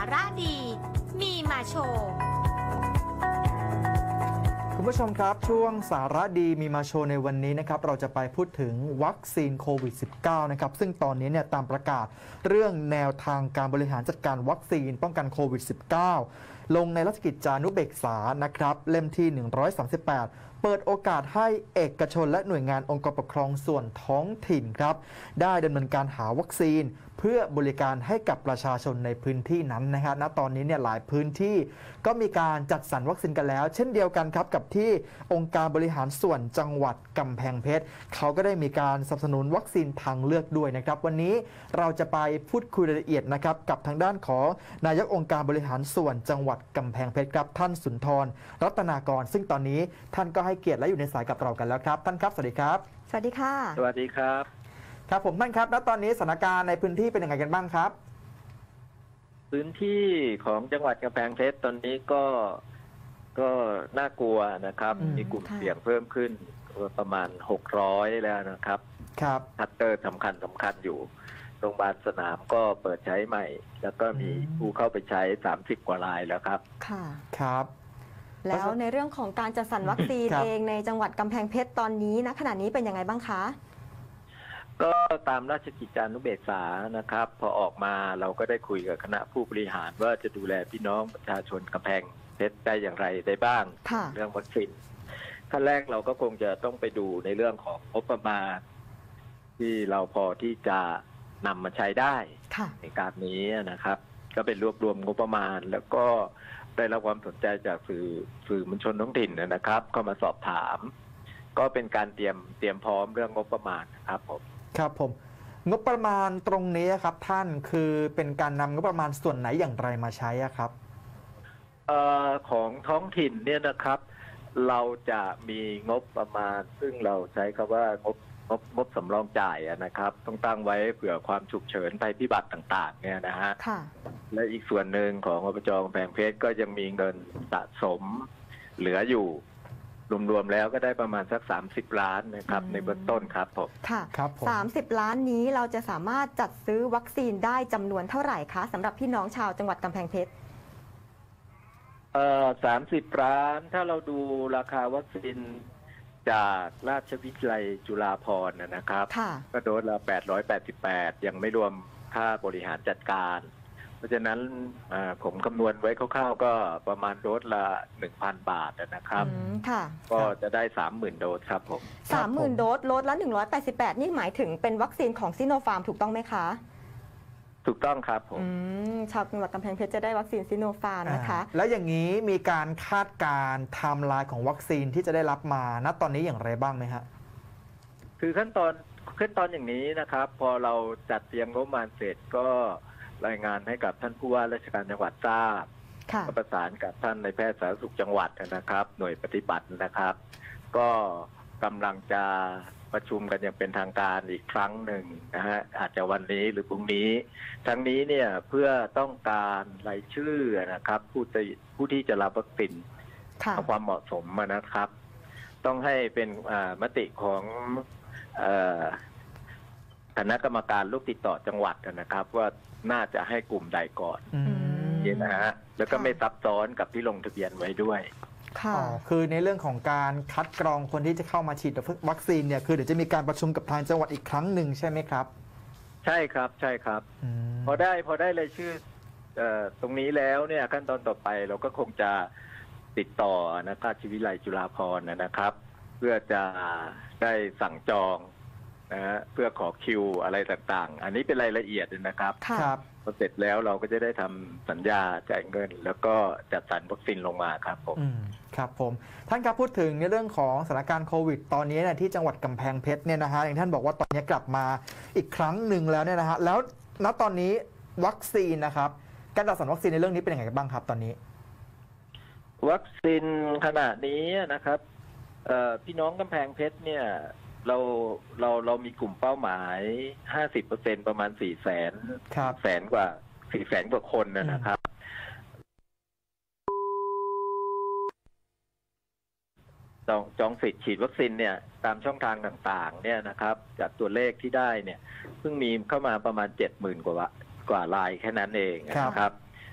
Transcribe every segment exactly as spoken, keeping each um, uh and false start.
ระดีมีมาโชว์คุณผู้ชมครับช่วงสาระดีมีมาโชว์ในวันนี้นะครับเราจะไปพูดถึงวัคซีนโควิด สิบเก้า นะครับซึ่งตอนนี้เนี่ยตามประกาศเรื่องแนวทางการบริหารจัดการวัคซีนป้องกันโควิด สิบเก้า ลงในราชกิจจานุเบกษานะครับเล่มที่ หนึ่งร้อยสามสิบแปด เปิดโอกาสให้เอกชนและหน่วยงานองค์กรปกครองส่วนท้องถิ่นครับได้ดำเนินการหาวัคซีนเพื่อบริการให้กับประชาชนในพื้นที่นั้นนะครับณตอนนี้เนี่ยหลายพื้นที่ก็มีการจัดสรรวัคซีนกันแล้วเช่นเดียวกันครับกับที่องค์การบริหารส่วนจังหวัดกำแพงเพชรเขาก็ได้มีการสนับสนุนวัคซีนทางเลือกด้วยนะครับวันนี้เราจะไปพูดคุยรายละเอียดนะครับกับทางด้านของนายกองค์การบริหารส่วนจังหวัดกำแพงเพชรครับท่านสุนทรรัตนากรซึ่งตอนนี้ท่านก็ให้เกียรติและอยู่ในสายกับเรากันแล้วครับท่านครับสวัสดีครับสวัสดีค่ะสวัสดีครับครับผมท่านครับแล้วตอนนี้สถานการณ์ในพื้นที่เป็นยังไงกันบ้างครับพื้นที่ของจังหวัดกำแพงเพชรตอนนี้ก็ก็น่ากลัวนะครับมีกลุ่มเสี่ยงเพิ่มขึ้นประมาณหกร้อยแล้วนะครับครับคัตเตอร์สำคัญสำคัญอยู่โรงพยาบาลสนามก็เปิดใช้ใหม่แล้วก็มีผู้เข้าไปใช้สามสิบกว่ารายแล้วครับค่ะครับแล้วในเรื่องของการจัดสรรวัคซีนเองในจังหวัดกำแพงเพชรตอนนี้ณขณะนี้เป็นยังไงบ้างคะก็ตามราชกิจจานุเบกษานะครับพอออกมาเราก็ได้คุยกับคณะผู้บริหารว่าจะดูแลพี่น้องประชาชนกำแพงเพชรได้อย่างไรได้บ้างเรื่องวัคซีนขั้นแรกเราก็คงจะต้องไปดูในเรื่องของงบประมาณที่เราพอที่จะนำมาใช้ได้ในการนี้นะครับ ก็เป็นรวบรวมงบประมาณแล้วก็ได้รับความสนใจจากสื่อสื่อมวลชนท้องถิ่นนะครับก็มาสอบถามก็เป็นการเตรียมเตรียมพร้อมเรื่องงบประมาณครับผมครับผมงบประมาณตรงนี้ครับท่านคือเป็นการนำงบประมาณส่วนไหนอย่างไรมาใช้ครับเอ่อของท้องถิ่นเนี่ยนะครับเราจะมีงบประมาณซึ่งเราใช้คำว่างบงบงบสำรองจ่ายนะครับต้องตั้งไว้เผื่อความฉุกเฉินภัยพิบัติต่างๆเนี่ยนะฮะและอีกส่วนหนึ่งของอบจ.กำแพงเพชรก็ยังมีเงินสะสมเหลืออยู่รวมๆแล้วก็ได้ประมาณสักสามสิบล้านนะครับในเบื้องต้นครับผมค่ะสามสิบล้านนี้เราจะสามารถจัดซื้อวัคซีนได้จำนวนเท่าไหร่คะสำหรับพี่น้องชาวจังหวัดกำแพงเพชรเอ่อสามสิบล้านถ้าเราดูราคาวัคซีนจากราชวิทยาลัยจุฬาภรณ์นะครับก็โดสละแปดร้อยแปดสิบแปดยังไม่รวมค่าบริหารจัดการเพราะฉะนั้นผมคำนวณไว้คร่าวๆก็ประมาณโดสละ หนึ่งพัน บาทนะครับก็จะได้ สามหมื่น โดสครับผมสามหมื่น โดสโดสละหนึ่งร้อยแปดสิบแปดนี่หมายถึงเป็นวัคซีนของซิโนฟาร์มถูกต้องไหมคะถูกต้องครับผมชาวจังหวัดกำแพงเพชรจะได้วัคซีนซิโนฟาร์มนะคะแล้วอย่างนี้มีการคาดการณ์ไทม์ไลน์ของวัคซีนที่จะได้รับมาณตอนนี้อย่างไรบ้างไหมฮะคือขั้นตอนขั้นตอนอย่างนี้นะครับพอเราจัดเตรียมงบประมาณเสร็จก็รายงานให้กับท่านผู้ว่าราชการจังหวัดทราบก็ประสานกับท่านในแพทย์สาธารณสุขจังหวัดนะครับหน่วยปฏิบัตินะครับก็กำลังจะประชุมกันอย่างเป็นทางการอีกครั้งหนึ่งนะฮะอาจจะวันนี้หรือพรุ่งนี้ทั้งนี้เนี่ยเพื่อต้องการรายชื่อนะครับผู้ที่ผู้ที่จะรับวัคซีนเอาความเหมาะสมมานะครับ ต้องให้เป็นมติของคณะกรรมการโรคติดต่อจังหวัดนะครับว่าน่าจะให้กลุ่มใดก่อนนี่นะฮะแล้วก็ไม่ซับซ้อนกับที่ลงทะเบียนไว้ด้วยอ๋อคือในเรื่องของการคัดกรองคนที่จะเข้ามาฉีดวัคซีนเนี่ยคือเดี๋ยวจะมีการประชุมกับทางจังหวัดอีกครั้งหนึ่งใช่ไหมครับใช่ครับใช่ครับพอได้พอได้รายชื่อตรงนี้แล้วเนี่ยขั้นตอนต่อไปเราก็คงจะติดต่อนะราชวิทยาลัยจุฬาภรณ์นะครับเพื่อจะได้สั่งจองนะฮะเพื่อขอคิวอะไรต่างๆอันนี้เป็นรายละเอียดนะครับครับพอเสร็จแล้วเราก็จะได้ทำสัญญาจ่ายเงินแล้วก็จัดสรรวัคซีนลงมาครับผมครับผมท่านครับพูดถึงในเรื่องของสถานการณ์โควิดตอนนี้เนี่ยที่จังหวัดกำแพงเพชรเนี่ยนะฮะอย่างท่านบอกว่าตอนนี้กลับมาอีกครั้งหนึ่งแล้วเนี่ยนะฮะแล้วณตอนนี้วัคซีนนะครับการจัดสรรวัคซีนในเรื่องนี้เป็นยังไงบ้างครับตอนนี้วัคซีนขณะนี้นะครับพี่น้องกำแพงเพชรเนี่ยเราเราเรามีกลุ่มเป้าหมาย ห้าสิบเปอร์เซ็นต์ ประมาณ สี่แสน แสนกว่า สี่แสนกว่าคนนะครับจองจองสิทธิ์ฉีดวัคซีนเนี่ยตามช่องทางต่างๆเนี่ยนะครับจากตัวเลขที่ได้เนี่ยเพิ่งมีเข้ามาประมาณ เจ็ดหมื่น กว่ากว่ารายแค่นั้นเองนะครับ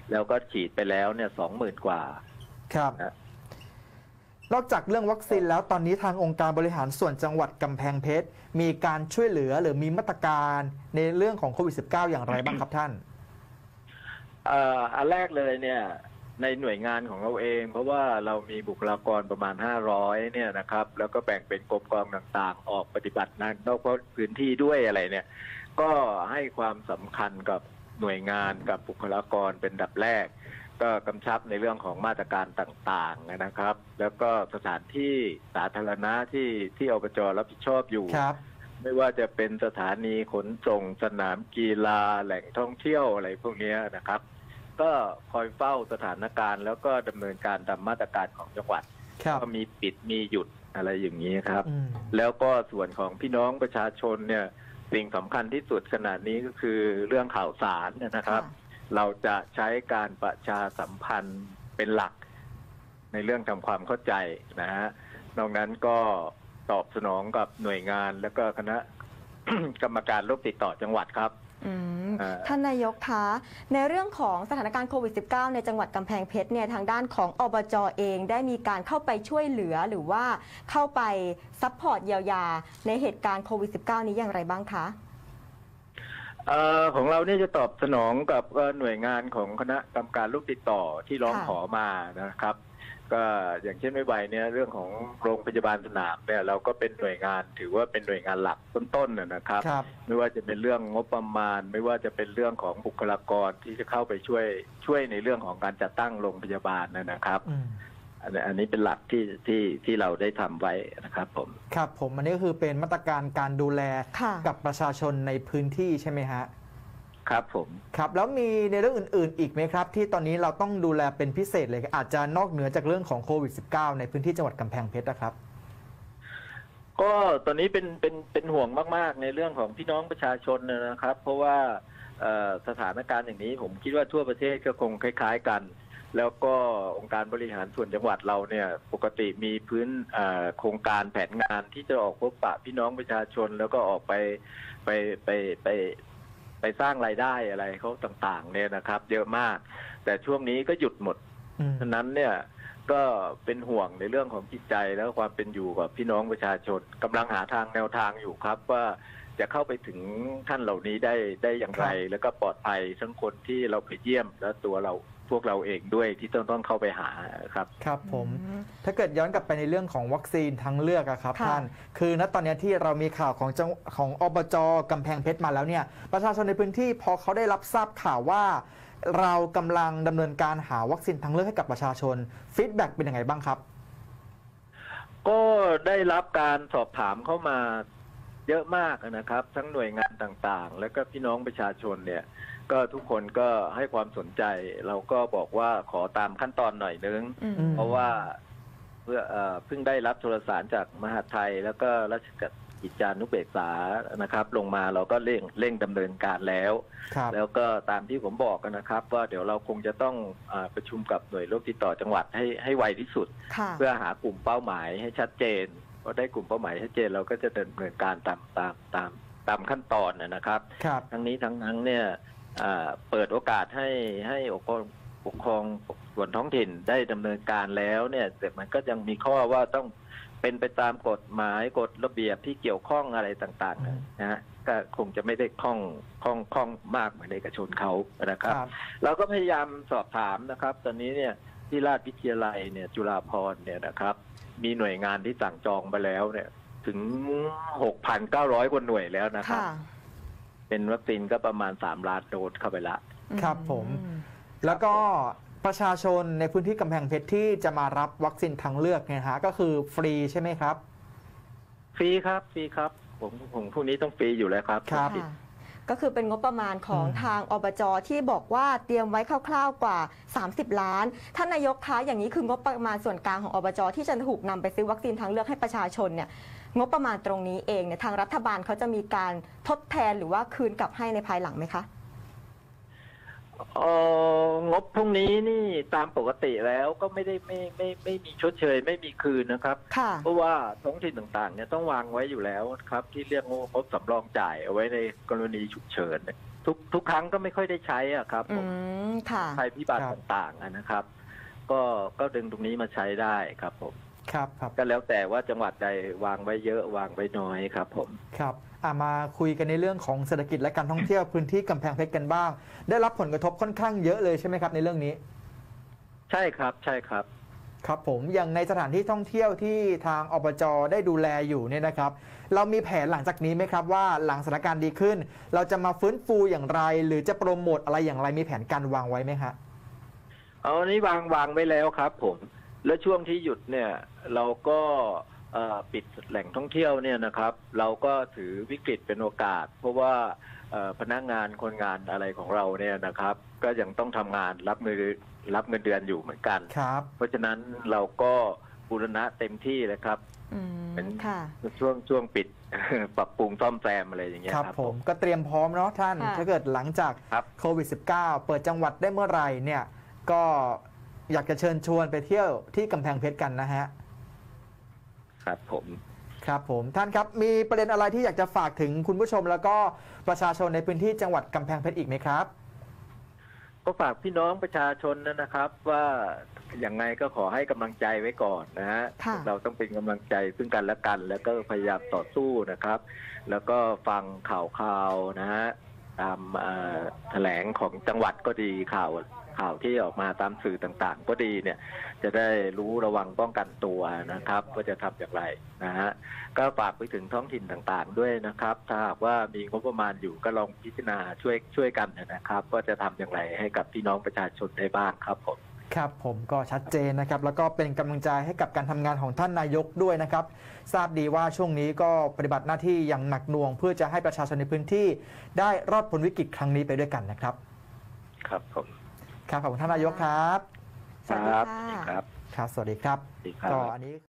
แล้วก็ฉีดไปแล้วเนี่ยสองหมื่นกว่าครับนะนอกจากเรื่องวัคซีนแล้วตอนนี้ทางองค์การบริหารส่วนจังหวัดกำแพงเพชรมีการช่วยเหลือหรือมีมาตรการในเรื่องของโควิด สิบเก้า อย่างไรบ้างครับท่านเอ่ออันแรกเลยเนี่ยในหน่วยงานของเราเอง เพราะว่าเรามีบุคลากรประมาณห้าร้อยเนี่ยนะครับแล้วก็แบ่งเป็นกรมกองต่างๆ ออกปฏิบัติงานนอกพื้นที่ด้วยอะไรเนี่ยก็ให้ความสำคัญกับหน่วยงานกับบุคลากรเป็นดับแรก ก็กำชับในเรื่องของมาตรการต่างๆนะครับ แล้วก็สถานที่สาธารณะที่ที่อบจรับผิดชอบอยู่ครับไม่ว่าจะเป็นสถานีขนส่งสนามกีฬาแหล่งท่องเที่ยวอะไรพวกนี้นะครับ ก็คอยเฝ้าสถานการณ์แล้วก็ดำเนินการตามมาตรการของจังหวัดครับก็มีปิดมีหยุดอะไรอย่างนี้ครับอืมแล้วก็ส่วนของพี่น้องประชาชนเนี่ยสิ่งสำคัญที่สุดขนาดนี้ก็คือเรื่องข่าวสารนะครับ เราจะใช้การประชาสัมพันธ์เป็นหลักในเรื่องทำความเข้าใจนะฮะนอกนั้นก็ตอบสนองกับหน่วยงานแล้วก็คณะ กรรมการโรคติดต่อจังหวัดครับอืมอ่าท่านนายกคะในเรื่องของสถานการณ์โควิด สิบเก้า ในจังหวัดกำแพงเพชรเนี่ยทางด้านของอบจเองได้มีการเข้าไปช่วยเหลือหรือว่าเข้าไปซัพพอร์ตเยียวยาในเหตุการณ์โควิด สิบเก้า นี้อย่างไรบ้างคะเอ่อของเราเนี่ยจะตอบสนองกับเอ่อหน่วยงานของคณะกรรมการโรคติดต่อที่ร้องค่ะขอมานะครับ ก็อย่างเช่นไม่ไหวเนี่ยเรื่องของโรงพยาบาลสนามเนี่ยเราก็เป็นหน่วยงานถือว่าเป็นหน่วยงานหลักต้นๆนะนะครับครับไม่ว่าจะเป็นเรื่องงบประมาณ ไม่ว่าจะเป็นเรื่องของบุคลากรที่จะเข้าไปช่วยช่วยในเรื่องของการจัดตั้งโรงพยาบาลนะครับอืมอันนี้อันนี้เป็นหลักที่ที่ที่เราได้ทำไว้นะครับผมครับผมอันนี้ก็คือเป็นมาตรการการดูแลค่ะกับประชาชนในพื้นที่ใช่ไหมฮะครับผมครับแล้วมีในเรื่องอื่นๆอีกไหมครับ ที่ตอนนี้เราต้องดูแลเป็นพิเศษเลยอาจจะนอกเหนือจากเรื่องของโควิด สิบเก้า ในพื้นที่จังหวัดกำแพงเพชรนะครับก็ตอนนี้เป็นเป็นเป็นห่วงมากๆในเรื่องของพี่น้องประชาชนนะครับ เพราะว่าเอ่อสถานการณ์อย่างนี้ผมคิดว่าทั่วประเทศก็คงคล้ายๆกัน แล้วก็องค์การบริหารส่วนจังหวัดเราเนี่ยปกติมีพื้นเอ่อโครงการแผนงานที่จะออกพบปะพี่น้องประชาชน แล้วก็ออกไปไปไปไปไปสร้างรายได้อะไรเขาต่างๆเนี่ยนะครับ เยอะมาก แต่ช่วงนี้ก็หยุดหมดอืมฉะนั้นเนี่ยก็เป็นห่วงในเรื่องของจิตใจแล้วความเป็นอยู่กับพี่น้องประชาชนกำลังหาทางแนวทางอยู่ครับ ว่าจะเข้าไปถึงท่านเหล่านี้ได้ได้อย่างไร แล้วก็ปลอดภัยทั้งคนที่เราไปเยี่ยมและตัวเราพวกเราเองด้วยที่ต้องต้องเข้าไปหาครับครับผมอืมถ้าเกิดย้อนกลับไปในเรื่องของวัคซีนทางเลือกอะครับค่ะท่าน คือณตอนนี้ที่เรามีข่าวของจังของอบจกำแพงเพชรมาแล้วเนี่ยประชาชนในพื้นที่พอเขาได้รับทราบข่าวว่า เรากำลังดำเนินการหาวัคซีนทางเลือกให้กับประชาชนฟีดแบ็กเป็นยังไงบ้างครับก็ได้รับการสอบถามเข้ามาเยอะมากนะครับ ทั้งหน่วยงานต่างๆ แล้วก็พี่น้องประชาชนเนี่ย ก็ทุกคนก็ให้ความสนใจ เราก็บอกว่าขอตามขั้นตอนหน่อยนึงอืมเพราะว่าเพื่อเอ่อเพิ่งได้รับโทรสารจากมหาดไทย แล้วก็ราชกิจจานุเบกษานะครับ ลงมาเราก็เร่งเร่งดำเนินการแล้วครับแล้วก็ตามที่ผมบอกนะครับ ว่าเดี๋ยวเราคงจะต้องอาประชุมกับหน่วยโรคติดต่อจังหวัดให้ให้ไวที่สุดค่ะเพื่อหากลุ่มเป้าหมายให้ชัดเจนพอได้กลุ่มเป้าหมายชัดเจนเราก็จะดำเนินการตามตามตามตามขั้นตอนนะครับครับทั้งนี้ทั้งนั้นเนี่ยอ่าเปิดโอกาสให้ให้องค์กรปกครองส่วนท้องถิ่นได้ดำเนินการแล้วเนี่ยแต่มันก็ยังมีข้อว่าต้องเป็นไปตามกฎหมายกฎระเบียบที่เกี่ยวข้องอะไรต่างๆนะฮะก็คงจะไม่ได้ข้องข้องข้องมากเหมือนเอกชนเขานะครับครับเราก็พยายามสอบถามนะครับ ตอนนี้เนี่ยที่ราชวิทยาลัยเนี่ยจุฬาภรณ์เนี่ยนะครับ มีหน่วยงานที่สั่งจองไปแล้วเนี่ย ถึง หกพันเก้าร้อย กว่าหน่วยแล้วนะครับค่ะเป็นวัคซีนก็ประมาณสามล้านโดสเข้าไปละครับผมอืมแล้วก็ประชาชนในพื้นที่กำแพงเพชรที่จะมารับวัคซีนทางเลือกเนี่ยฮะก็คือฟรีใช่ไหมครับฟรีครับฟรีครับ ผมผมพวกนี้ต้องฟรีอยู่แล้วครับครับค่ะก็คือเป็นงบประมาณของอืมทางอบจที่บอกว่าเตรียมไว้คร่าวๆกว่า สามสิบ ล้าน ท่านนายกคะอย่างนี้คืองบประมาณส่วนกลางของอบจที่จะถูกนำไปซื้อวัคซีนทางเลือกให้ประชาชนเนี่ยงบประมาณตรงนี้เองเนี่ยทางรัฐบาลเขาจะมีการทดแทนหรือว่าคืนกลับให้ในภายหลังไหมคะเอ่องบพวกนี้นี่ตามปกติแล้วก็ไม่ได้ไม่ไม่ไม่มีชดเชย ไม่มีคืนนะครับค่ะเพราะว่าท้องถิ่นต่างๆเนี่ยต้องวางไว้อยู่แล้วครับ ที่เรียกว่างบสำรองจ่ายเอาไว้ในกรณีฉุกเฉินเนี่ยทุกทุกครั้งก็ไม่ค่อยได้ใช้อ่ะครับผอืมมมค่ะภัยพิบัติครับต่างๆอะนะครับ ก็ก็ดึงตรงนี้มาใช้ได้ครับผมครับครับก็แล้วแต่ว่าจังหวัดใดวางไว้เยอะวางไว้น้อยครับผมครับอ่ะมาคุยกันในเรื่องของเศรษฐกิจและการท่องเที่ยวพื้นที่กำแพงเพชรกันบ้าง ได้รับผลกระทบค่อนข้างเยอะเลยใช่ไหมครับในเรื่องนี้ใช่ครับใช่ครับครับผมอย่างในสถานที่ท่องเที่ยวที่ทางอบจได้ดูแลอยู่เนี่ยนะครับ เรามีแผนหลังจากนี้ไหมครับว่าหลังสถานการณ์ดีขึ้น เราจะมาฟื้นฟูอย่างไร หรือจะโปรโมทอะไรอย่างไรมีแผนการวางไว้ไหมฮะเอาอันนี้วางวางไว้แล้วครับผม และช่วงที่หยุดเนี่ยเราก็เอ่อปิดแหล่งท่องเที่ยวเนี่ยนะครับ เราก็ถือวิกฤตเป็นโอกาส เพราะว่าเอ่อพนักงานคนงานอะไรของเราเนี่ยนะครับ ก็ยังต้องทำงานรับเงินรับเงินเดือนอยู่เหมือนกันครับเพราะฉะนั้นเราก็บูรณะเต็มที่เลยครับอืมเป็นค่ะช่วงช่วงปิด ปรับปรุงซ่อมแซมอะไรอย่างเงี้ยครับครับผผม มก็เตรียมพร้อมเนาะท่านค่ะถ้าเกิดหลังจากครับโควิด สิบเก้า เปิดจังหวัดได้เมื่อไหร่เนี่ยก็อยากจะเชิญชวนไปเที่ยวที่กำแพงเพชรกันนะฮะครับผมครับผมท่านครับมีประเด็นอะไรที่อยากจะฝากถึงคุณผู้ชม แล้วก็ประชาชนในพื้นที่จังหวัดกำแพงเพชรอีกไหมครับก็ฝากพี่น้องประชาชนนะครับ ว่าอย่างไงก็ขอให้กำลังใจไว้ก่อนนะฮะค่ะเราต้องเป็นกำลังใจซึ่งกันและกัน แล้วก็พยายามต่อสู้นะครับ แล้วก็ฟังข่าวข่าวนะฮะตามเอ่อแถลงของจังหวัดก็ดีข่าวข่าวที่ออกมาตามสื่อต่างๆ ก็ดีเนี่ย จะได้รู้ระวังป้องกันตัวนะครับว่าจะทำอย่างไรนะฮะก็ฝากไปถึงท้องถิ่นต่างๆ ด้วยนะครับ ถ้าหากว่ามีงบประมาณอยู่ก็ลองพิจารณาช่วยช่วยกันนะครับว่าจะทำอย่างไรให้กับพี่น้องประชาชนได้บ้างครับผมครับผมก็ชัดเจนนะครับ แล้วก็เป็นกำลังใจให้กับการทำงานของท่านนายกด้วยนะครับ ทราบดีว่าช่วงนี้ก็ปฏิบัติหน้าที่อย่างหนักหน่วง เพื่อจะให้ประชาชนในพื้นที่ได้รอดพ้นวิกฤตครั้งนี้ไปด้วยกันนะครับครับผมครับขอบคุณท่านนายกครับสวัสดีครับค่ะครับครับสวัสดีครับสวัสดีครับก็อันนี้